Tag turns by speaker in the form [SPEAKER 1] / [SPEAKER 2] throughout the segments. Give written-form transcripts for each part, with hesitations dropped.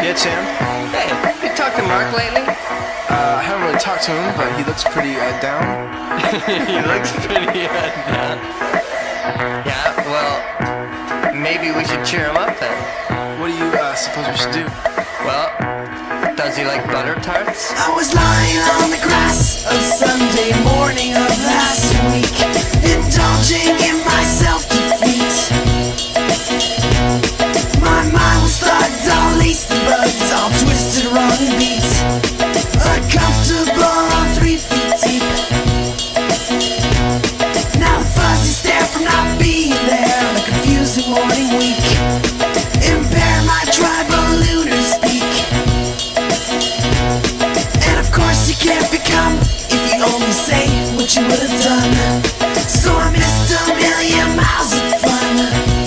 [SPEAKER 1] Yeah, Chan.
[SPEAKER 2] Hey, you talked to Mark lately?
[SPEAKER 1] I haven't really talked to him, but he looks pretty down.
[SPEAKER 2] He looks pretty down. Yeah, well, maybe we should cheer him up then.
[SPEAKER 1] What do you suppose we should do?
[SPEAKER 2] Well, does he like butter tarts?
[SPEAKER 3] I was lying on the grass of Sunday morning of last week, indulging in my self-defeat. My mind was thugged, all laced and bugged, all twisted, wrong and beat. Uncomfortable on 3 feet deep. Now the fuzzy stare from not being there on a confusing morning week impair my tribal lunar speak. And of course you can't become if you only say what you would have done. So I missed a million miles of fun.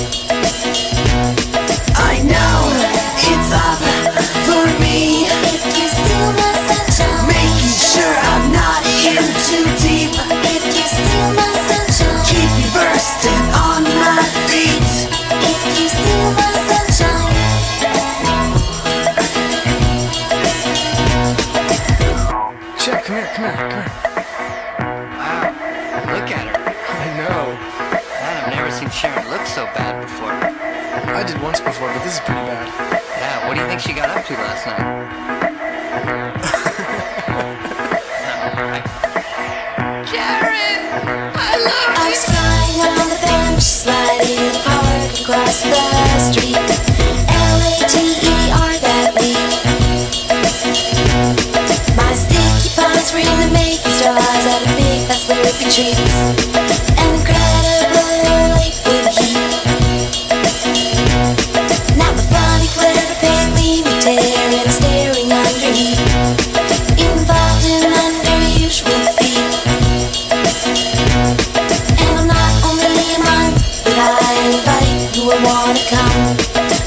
[SPEAKER 3] I know it's up for me,
[SPEAKER 4] If you steal my sunshine,
[SPEAKER 3] making sure I'm not in too deep.
[SPEAKER 4] if you steal my sunshine,
[SPEAKER 3] Keep me versed and on my feet.
[SPEAKER 4] if you steal my sunshine,
[SPEAKER 1] Chan, come here.
[SPEAKER 2] Wow, look at her.
[SPEAKER 1] I know.
[SPEAKER 2] Man, I've never seen Sharon look so bad before.
[SPEAKER 1] I did once before, but this is pretty bad.
[SPEAKER 2] Yeah, what do you think she got up to last night? Sharon! I love
[SPEAKER 4] I was flying on the bench, sliding the park across the street. Later that week. My sticky palms were in the making straws at a big fast slurping treats. An incredible lake full of heat. Now the funny clever pale gleaming tear and staring under heat, involved in unusual feet. And I'm not only a monk, but I invite you, I wanna come.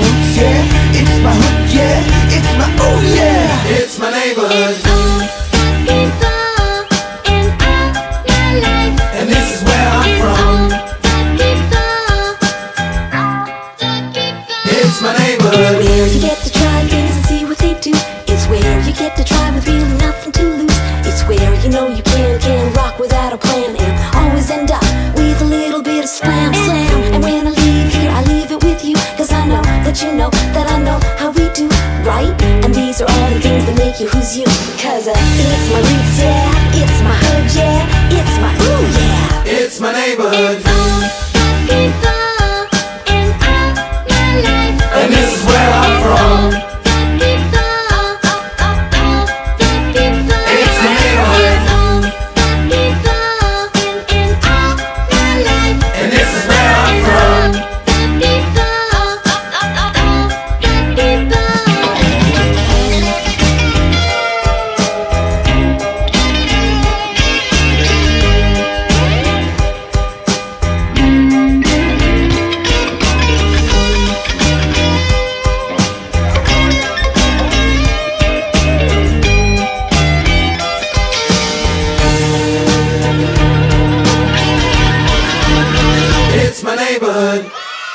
[SPEAKER 3] roots, yeah. It's my hood, yeah. It's my, oh yeah. It's my neighborhood.
[SPEAKER 4] It's all the people in all my life.
[SPEAKER 3] And this is where I'm from. It's my neighborhood.
[SPEAKER 4] It's where you get to try things and see what they do. It's where you get to try with really nothing to lose. It's where you know you can rock without a plan and always end up with a little bit of slam. And when I leave here, I leave it with you, cause I know that you know that I know how we do, right? And these are all the things that make you who's you. Cause it's my roots, yeah. It's my hood, yeah. It's my ooh, yeah.
[SPEAKER 3] It's my neighborhood.
[SPEAKER 4] It's all the people in all my life.
[SPEAKER 3] And this is where I'm from. It's my neighborhood. And this is where I'm from. It's my neighborhood.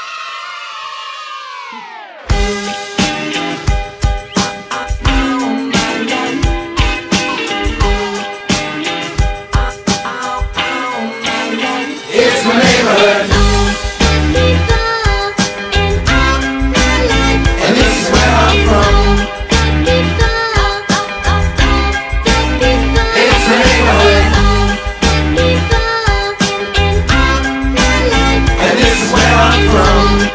[SPEAKER 3] It's my neighborhood. And this is where I'm from. It's my neighborhood. And this is where I'm from.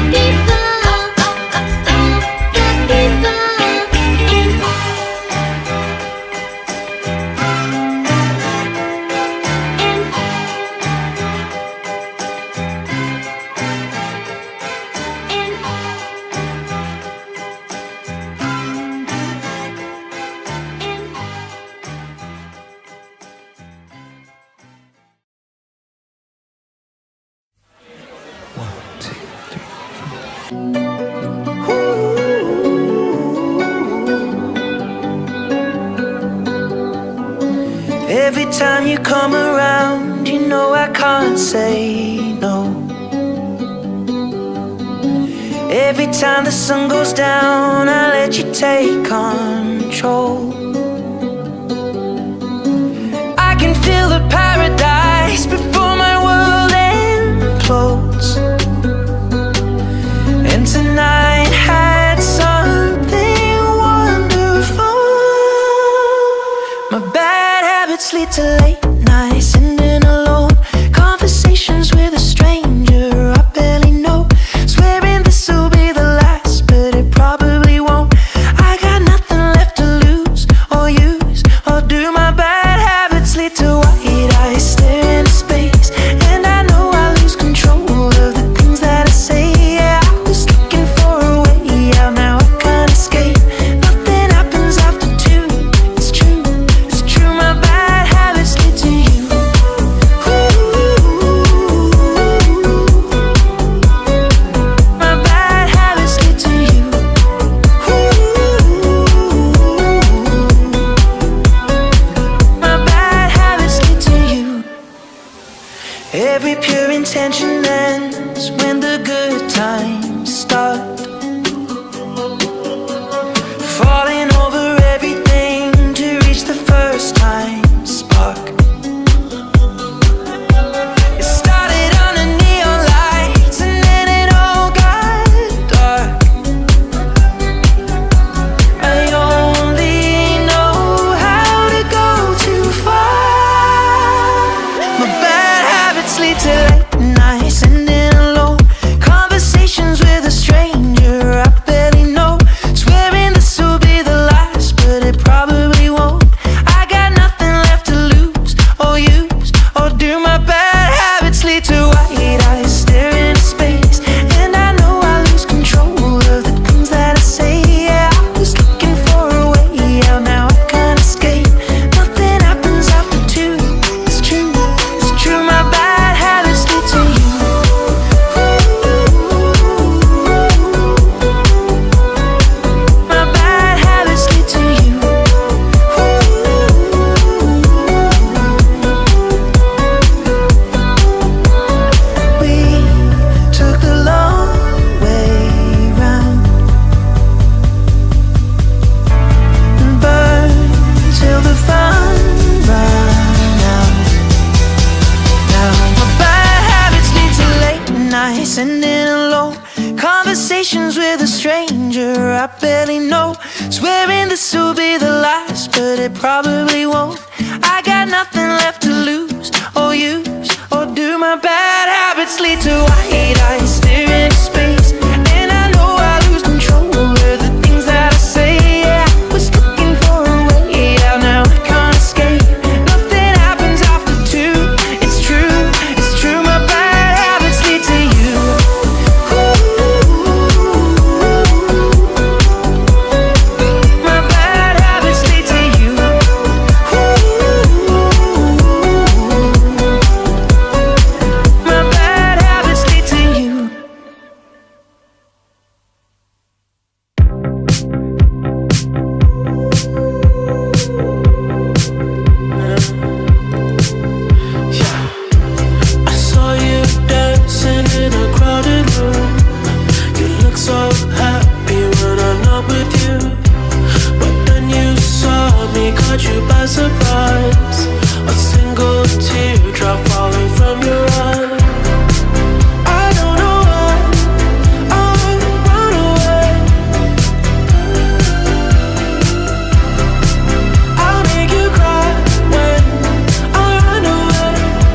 [SPEAKER 5] Every time you come around, you know I can't say no. Every time the sun goes down, I let you take control. I can feel the paradise before my world implodes. And tonight had something wonderful. My bad habits lead to late nights, sitting alone, conversations with a stranger I barely know, swearing this will be the last, but it probably won't. I got nothing left to lose or use, or do my bad habits lead to white eyes still? stranger I barely know, swearing this will be the last, but it probably won't. I got nothing left to lose or use, or do my bad habits lead to white eyes staring into space? And I know I lose control over the things that I say. Yeah, I was looking for a way out, now I can't escape. Nothing happens after two, it's true, it's true. My bad habits lead to you. My bad habits lead to you. My bad habits lead to you. I saw you dancing in a crowded room. You look so happy when I'm not with you, but then you saw me, caught you by surprise. A single teardrop falling from your eye. I don't know why I run away. I'll make you cry when I run away.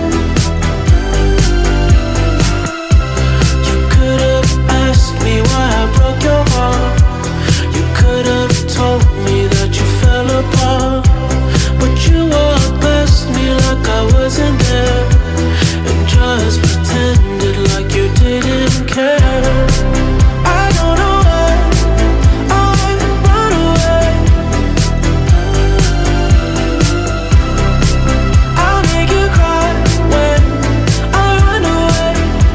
[SPEAKER 5] You could have asked me why I broke your heart. You could have told me that you fell apart, but you walked past me like I wasn't there, and just pretended like you didn't care. I don't know why I run away. I'll make you cry when I run away.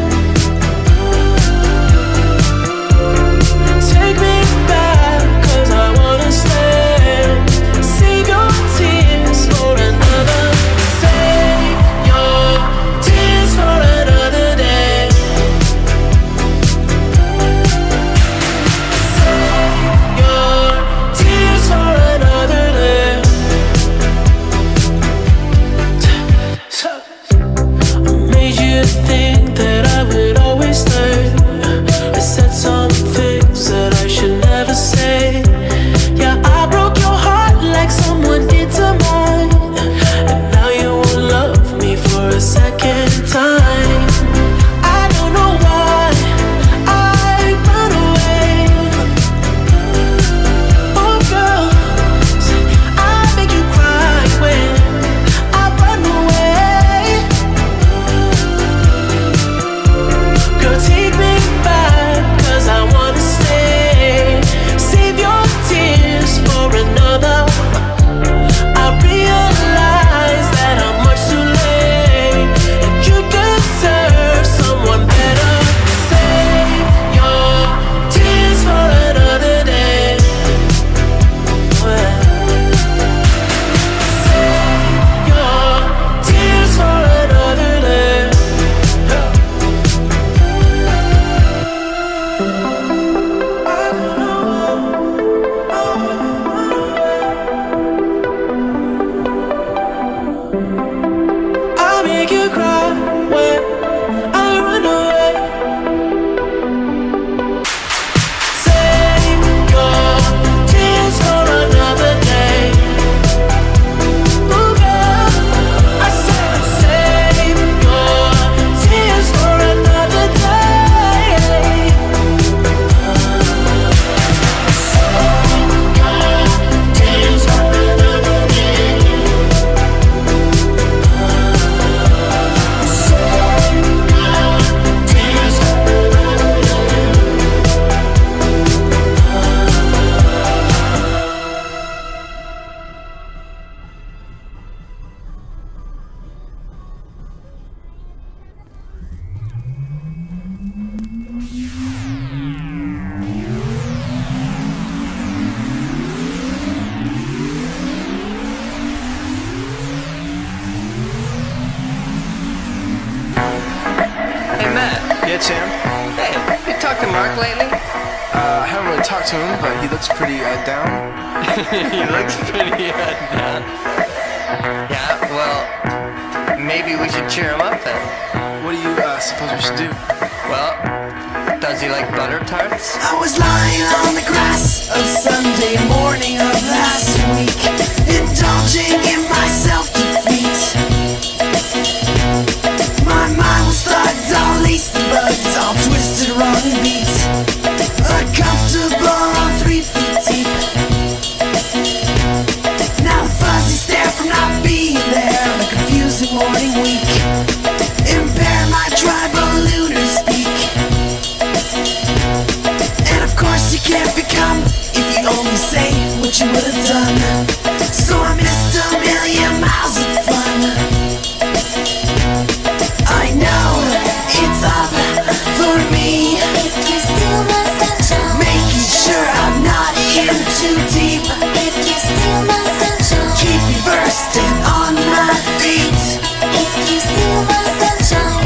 [SPEAKER 5] Take me back, 'cause I wanna stay. Save your tears for another. Save your tears for another day. Save your tears for another day. I made you think that I would always stay. I said some things that I should never say. Yeah, I broke your heart like someone did to mine, and now you won't love me for a second time. I don't know why I run away. Oh girl, I make you cry when I run away. Girl, take me back, 'cause I wanna stay. Save your tears for another. I realize that I'm much too late, and you deserve someone better. Save your tears for another day. Save your tears for another day. I'll make you cry when I run away. Save your tears for another day. Ooh, girl, I said save your tears for another day. Tears for another day.
[SPEAKER 2] Hey Matt,
[SPEAKER 1] Yeah, Sam.
[SPEAKER 2] hey, you talked to Mark lately?
[SPEAKER 1] I haven't really talked to him, but he looks pretty down.
[SPEAKER 2] He looks pretty down. Yeah, well, maybe we should cheer him up then.
[SPEAKER 1] What do you suppose we should do?
[SPEAKER 2] Well, does he like butter tarts?
[SPEAKER 3] I was lying on the ground. can't become if you only say what you would have done. So I missed a million miles of fun. I know it's up for me,
[SPEAKER 4] If you steal my sunshine,
[SPEAKER 3] making sure I'm not in too deep.
[SPEAKER 4] if you steal my sunshine,
[SPEAKER 3] Keep me versed and on my feet.
[SPEAKER 4] if you steal my sunshine.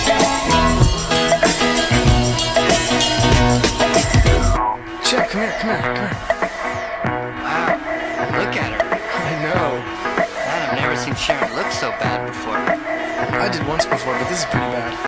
[SPEAKER 1] Check, come here, come here, come here.
[SPEAKER 2] Wow, look at her.
[SPEAKER 1] I know.
[SPEAKER 2] Man, I've never seen Sharon look so bad before.
[SPEAKER 1] I did once before, but this is pretty bad.